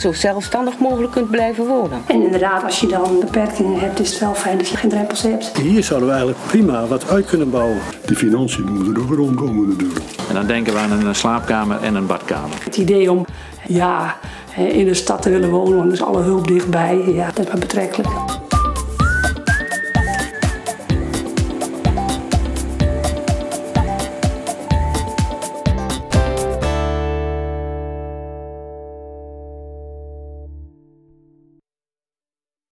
zo zelfstandig mogelijk kunt blijven wonen. En inderdaad, als je dan beperkingen hebt, is het wel fijn dat je geen drempels hebt. Hier zouden we eigenlijk prima wat uit kunnen bouwen. De financiën moeten er ook rondkomen natuurlijk. En dan denken we aan een slaapkamer en een badkamer. Het idee om in de stad te willen wonen, want er is alle hulp dichtbij, ja, dat is maar betrekkelijk.